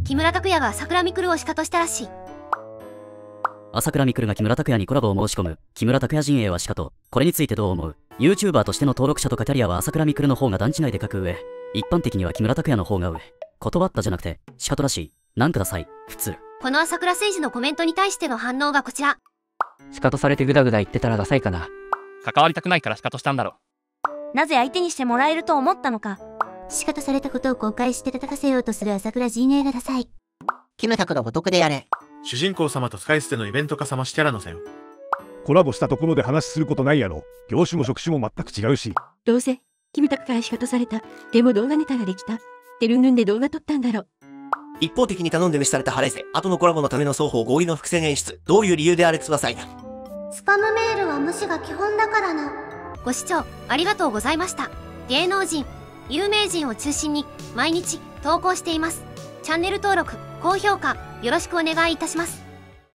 木村拓哉が朝倉未来をシカとしたらしい。 朝倉未来が木村拓哉にコラボを申し込む。木村拓哉陣営はシカと。これについてどう思う？ YouTuber としての登録者とかキャリアは朝倉未来の方が段違いで格上。一般的には木村拓哉の方が上。断ったじゃなくて、シカとらしい。なんください、普通。 この朝倉誠二のコメントに対しての反応がこちら。 シカとされてグダグダ言ってたらダサいかな。 関わりたくないからシカとしたんだろ。 なぜ相手にしてもらえると思ったのか。 シカとされたことを公開して叩かせようとする朝倉陣営がダサい。 キムタクのごとくでやれ。 主人公様と使い捨てのイベント化さましキャラのせよ。 コラボしたところで話することないやろ。業種も職種も全く違うし。 どうせ、キムタクからシカとされた。でも動画ネタができた。でルンルンで動画撮ったんだろ。 一方的に頼んで無視されたハレゼ。後のコラボのための双方合意の伏線演出。どういう理由であれくださいな。 スパムメールは無視が基本だからな。 ご視聴ありがとうございました。芸能人、有名人を中心に毎日投稿しています。チャンネル登録、高評価よろしくお願いいたします。